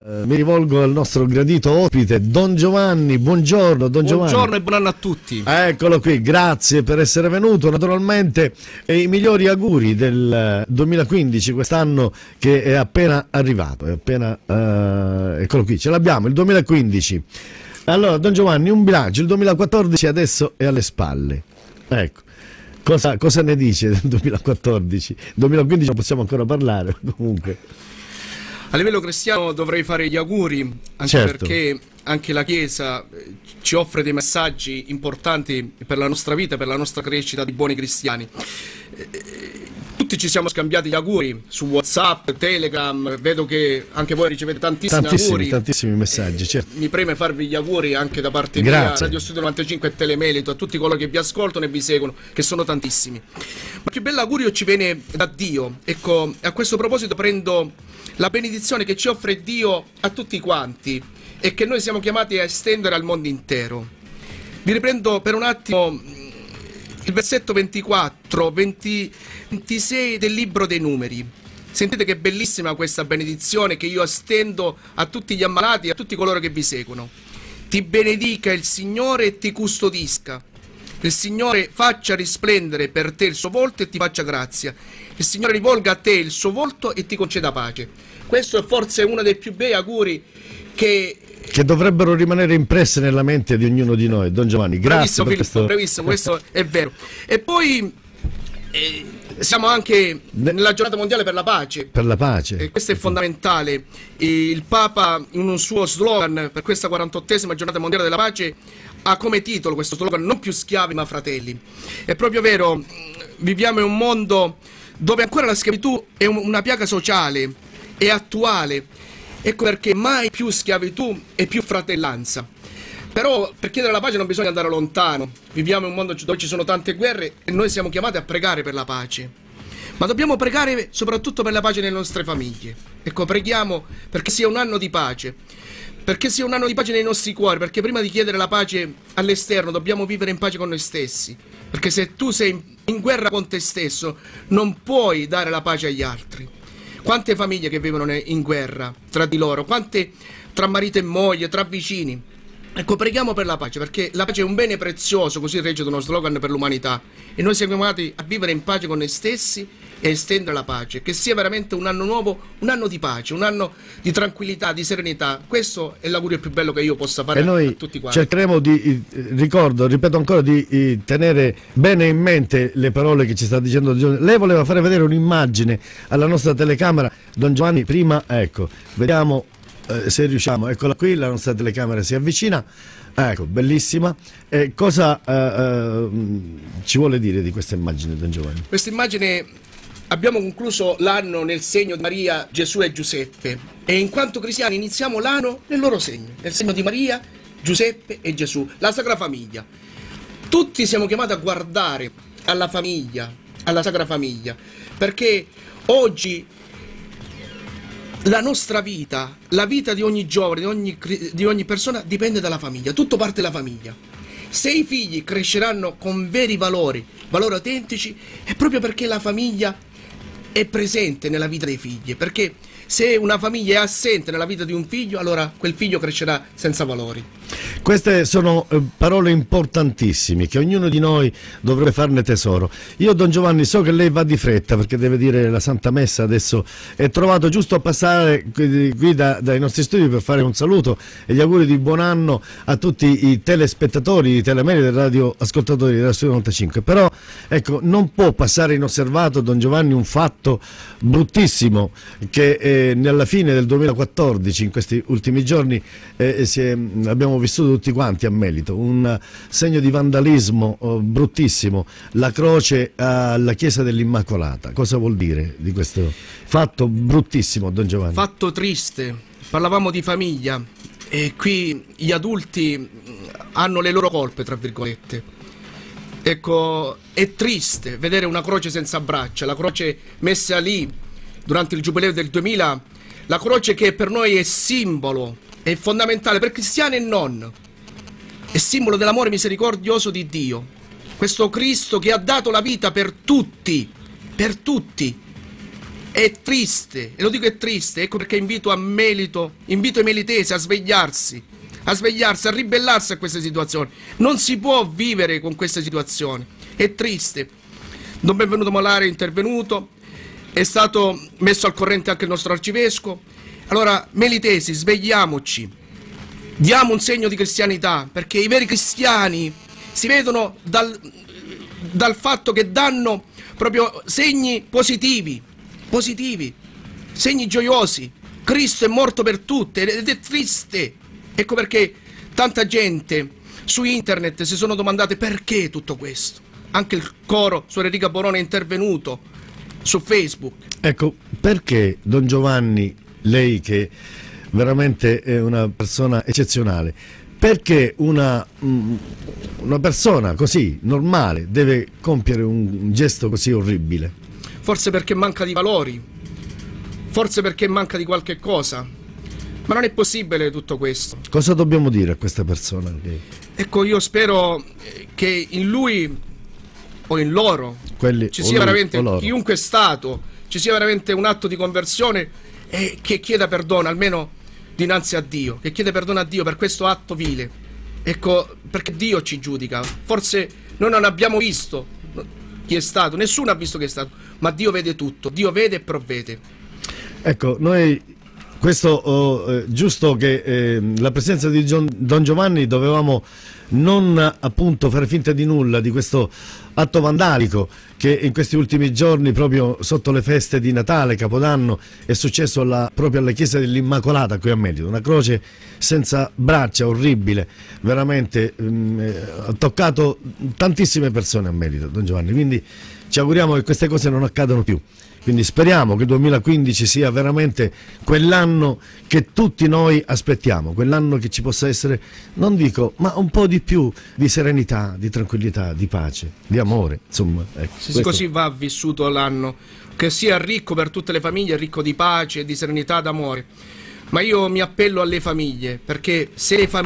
Mi rivolgo al nostro gradito ospite Don Giovanni. Buongiorno Don Giovanni. Buongiorno e buon anno a tutti. Eccolo qui, grazie per essere venuto. Naturalmente i migliori auguri del 2015, quest'anno che è appena arrivato. Eccolo qui, ce l'abbiamo, il 2015. Allora Don Giovanni, un bilancio, il 2014 adesso è alle spalle. Ecco, cosa ne dice del 2014? 2015 non possiamo ancora parlare, comunque. A livello cristiano dovrei fare gli auguri, anche certo, perché anche la Chiesa ci offre dei messaggi importanti per la nostra vita, per la nostra crescita di buoni cristiani. Tutti ci siamo scambiati gli auguri su WhatsApp, Telegram, vedo che anche voi ricevete tantissimi auguri. Tantissimi messaggi, certo. Mi preme farvi gli auguri anche da parte mia, Radio Studio 95 e Telemelito, a tutti coloro che vi ascoltano e vi seguono, che sono tantissimi. Ma il più bello augurio ci viene da Dio. Ecco, a questo proposito prendo la benedizione che ci offre Dio a tutti quanti e che noi siamo chiamati a estendere al mondo intero. Vi riprendo per un attimo il versetto 26 del libro dei Numeri. Sentite che bellissima questa benedizione che io estendo a tutti gli ammalati e a tutti coloro che vi seguono. Ti benedica il Signore e ti custodisca. Il Signore faccia risplendere per te il suo volto e ti faccia grazia. Il Signore rivolga a te il suo volto e ti conceda pace. Questo è forse uno dei più bei auguri che dovrebbero rimanere impresse nella mente di ognuno di noi. Don Giovanni, grazie per questo. Bravissimo, questo è vero. E poi siamo anche nella giornata mondiale per la pace. Per la pace. E questo è fondamentale. Il Papa, in un suo slogan per questa 48esima giornata mondiale della pace, ha come titolo questo slogan: non più schiavi ma fratelli. È proprio vero, viviamo in un mondo dove ancora la schiavitù è una piaga sociale, è attuale. Ecco perché mai più schiavitù e più fratellanza. Però per chiedere la pace non bisogna andare lontano. Viviamo in un mondo dove ci sono tante guerre e noi siamo chiamati a pregare per la pace. Ma dobbiamo pregare soprattutto per la pace nelle nostre famiglie. Ecco, preghiamo perché sia un anno di pace. Perché sia un anno di pace nei nostri cuori. Perché prima di chiedere la pace all'esterno dobbiamo vivere in pace con noi stessi. Perché se tu sei in guerra con te stesso non puoi dare la pace agli altri. Quante famiglie che vivono in guerra tra di loro, quante tra marito e moglie, tra vicini. Ecco, preghiamo per la pace, perché la pace è un bene prezioso, così regge uno slogan per l'umanità. E noi siamo chiamati a vivere in pace con noi stessi e estendere la pace. Che sia veramente un anno nuovo, un anno di pace, un anno di tranquillità, di serenità. Questo è l'augurio più bello che io possa fare a tutti quanti. Cercheremo di, ripeto ancora, di tenere bene in mente le parole che ci sta dicendo Don Giovanni. Lei voleva fare vedere un'immagine alla nostra telecamera, Don Giovanni, prima, ecco, vediamo se riusciamo. Eccola qui, la nostra telecamera si avvicina. Ecco, bellissima. Cosa ci vuole dire di questa immagine, Don Giovanni? Questa immagine, abbiamo concluso l'anno nel segno di Maria, Gesù e Giuseppe, e in quanto cristiani iniziamo l'anno nel loro segno, nel segno di Maria, Giuseppe e Gesù, la Sacra Famiglia. Tutti siamo chiamati a guardare alla famiglia, alla Sacra Famiglia, perché oggi la nostra vita, la vita di ogni giovane, di ogni persona dipende dalla famiglia, tutto parte dalla famiglia. Se i figli cresceranno con veri valori autentici, è proprio perché la famiglia è presente nella vita dei figli, perché se una famiglia è assente nella vita di un figlio, allora quel figlio crescerà senza valori. Queste sono parole importantissime che ognuno di noi dovrebbe farne tesoro. Io, Don Giovanni, so che lei va di fretta perché deve dire la Santa Messa, adesso è trovato giusto a passare qui dai nostri studi per fare un saluto e gli auguri di buon anno a tutti i telespettatori, i Telemelito, i radioascoltatori della Studio 95. Però ecco, non può passare inosservato, Don Giovanni, un fatto bruttissimo che nella fine del 2014, in questi ultimi giorni, abbiamo vissuto tutti quanti a Melito, un segno di vandalismo bruttissimo, la croce alla chiesa dell'Immacolata. Cosa vuol dire di questo fatto bruttissimo, Don Giovanni? Fatto triste, parlavamo di famiglia e qui gli adulti hanno le loro colpe, tra virgolette. Ecco, è triste vedere una croce senza braccia, la croce messa lì durante il giubileo del 2000, la croce che per noi è simbolo, è fondamentale per cristiani e non, è simbolo dell'amore misericordioso di Dio. Questo Cristo che ha dato la vita per tutti, È triste, e lo dico è triste, ecco perché invito i melitesi a svegliarsi, a ribellarsi a queste situazioni. Non si può vivere con queste situazioni, è triste. Don Benvenuto Molari è intervenuto, è stato messo al corrente anche il nostro arcivescovo. Allora, melitesi, svegliamoci, diamo un segno di cristianità, perché i veri cristiani si vedono dal fatto che danno proprio segni positivi, segni gioiosi. Cristo è morto per tutte ed è triste. Ecco perché tanta gente su internet si sono domandate perché tutto questo. Anche il coro Suor Enrica Borone è intervenuto su Facebook. Ecco, perché Don Giovanni, lei che veramente è una persona eccezionale, perché una persona così normale deve compiere un gesto così orribile? Forse perché manca di valori, forse perché manca di qualche cosa, ma non è possibile tutto questo. Cosa dobbiamo dire a questa persona? Ecco, io spero che in lui o in loro ci sia veramente, chiunque è stato, ci sia veramente un atto di conversione e che chieda perdono, almeno dinanzi a Dio, che chiede perdono a Dio per questo atto vile. Ecco, perché Dio ci giudica. Forse noi non abbiamo visto chi è stato, nessuno ha visto chi è stato, ma Dio vede tutto, Dio vede e provvede. Ecco, noi questo giusto che la presenza di Don Giovanni dovevamo non appunto fare finta di nulla di questo atto vandalico che in questi ultimi giorni, proprio sotto le feste di Natale, Capodanno, è successo proprio alla chiesa dell'Immacolata qui a Melito. Una croce senza braccia, orribile, veramente ha toccato tantissime persone a Melito, Don Giovanni, quindi ci auguriamo che queste cose non accadano più. Quindi speriamo che il 2015 sia veramente quell'anno che tutti noi aspettiamo, quell'anno che ci possa essere, non dico, ma un po' di più di serenità, di tranquillità, di pace, di amore, insomma. Ecco, sì, così va vissuto l'anno, che sia ricco per tutte le famiglie, ricco di pace, di serenità, d'amore. Ma io mi appello alle famiglie, perché se le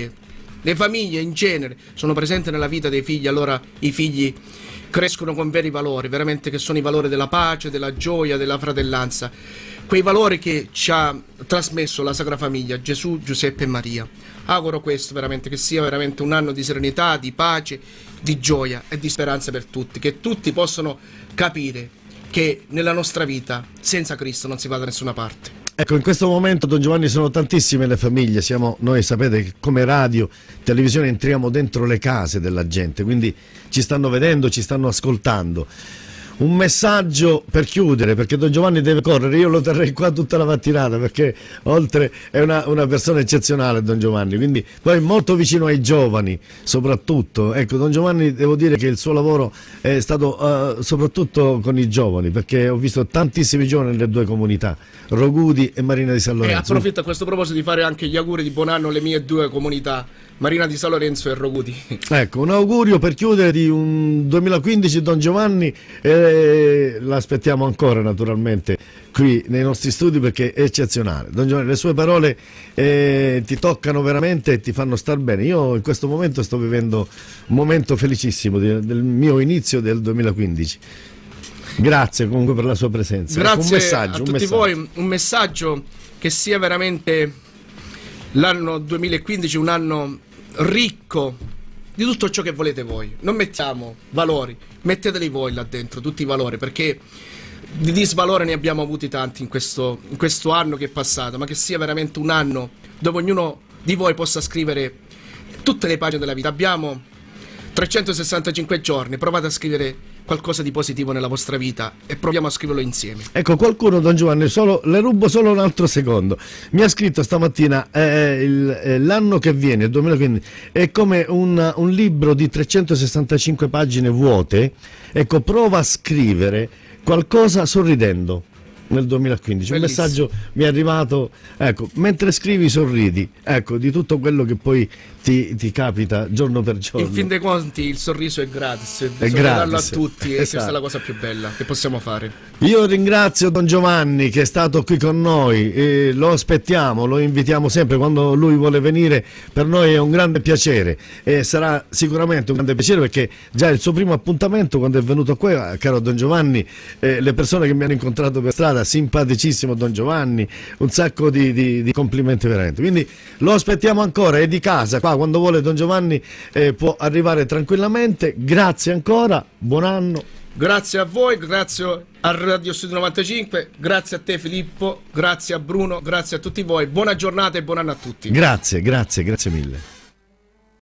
famiglie in genere sono presenti nella vita dei figli, allora i figli crescono con veri valori, veramente, che sono i valori della pace, della gioia, della fratellanza, quei valori che ci ha trasmesso la Sacra Famiglia, Gesù, Giuseppe e Maria. Auguro questo veramente, che sia veramente un anno di serenità, di pace, di gioia e di speranza per tutti, che tutti possano capire che nella nostra vita senza Cristo non si va da nessuna parte. Ecco, in questo momento, Don Giovanni, sono tantissime le famiglie, noi sapete che come radio, televisione entriamo dentro le case della gente, quindi ci stanno vedendo, ci stanno ascoltando. Un messaggio per chiudere, perché Don Giovanni deve correre, io lo terrei qua tutta la mattinata, perché oltre è una persona eccezionale Don Giovanni, quindi poi molto vicino ai giovani soprattutto. Ecco, Don Giovanni, devo dire che il suo lavoro è stato soprattutto con i giovani, perché ho visto tantissimi giovani nelle due comunità, Rogudi e Marina di San Lorenzo. E approfitto a questo proposito di fare anche gli auguri di buon anno alle mie due comunità, Marina di San Lorenzo e Rogudi. Ecco, un augurio per chiudere di un 2015 Don Giovanni, e l'aspettiamo ancora naturalmente qui nei nostri studi perché è eccezionale. Don Giovanni, le sue parole ti toccano veramente e ti fanno star bene. Io in questo momento sto vivendo un momento felicissimo del mio inizio del 2015. Grazie comunque per la sua presenza. Grazie a tutti voi, un messaggio che sia veramente l'anno 2015 un anno ricco di tutto ciò che volete voi. Non mettiamo valori, metteteli voi là dentro, tutti i valori, perché di disvalore ne abbiamo avuti tanti in questo anno che è passato, ma che sia veramente un anno dove ognuno di voi possa scrivere tutte le pagine della vita. Abbiamo 365 giorni, provate a scrivere qualcosa di positivo nella vostra vita e proviamo a scriverlo insieme. Ecco, qualcuno, Don Giovanni, le rubo solo un altro secondo, mi ha scritto stamattina l'anno che viene, il 2015, è come un libro di 365 pagine vuote. Ecco, prova a scrivere qualcosa sorridendo nel 2015. Bellissimo. Un messaggio mi è arrivato, ecco, mentre scrivi sorridi, ecco, di tutto quello che poi ti capita giorno per giorno. In fin dei conti il sorriso è gratis, bisogna darlo a tutti, e questa è la cosa più bella che possiamo fare. Io ringrazio Don Giovanni che è stato qui con noi, e lo aspettiamo, lo invitiamo sempre quando lui vuole venire. Per noi è un grande piacere e sarà sicuramente un grande piacere, perché già il suo primo appuntamento quando è venuto qua, caro Don Giovanni, le persone che mi hanno incontrato per strada guarda, simpaticissimo Don Giovanni, un sacco di complimenti veramente. Quindi lo aspettiamo ancora, è di casa, qua quando vuole Don Giovanni può arrivare tranquillamente. Grazie ancora, buon anno. Grazie a voi, grazie a Radio Studio 95, grazie a te Filippo, grazie a Bruno, grazie a tutti voi, buona giornata e buon anno a tutti. Grazie mille.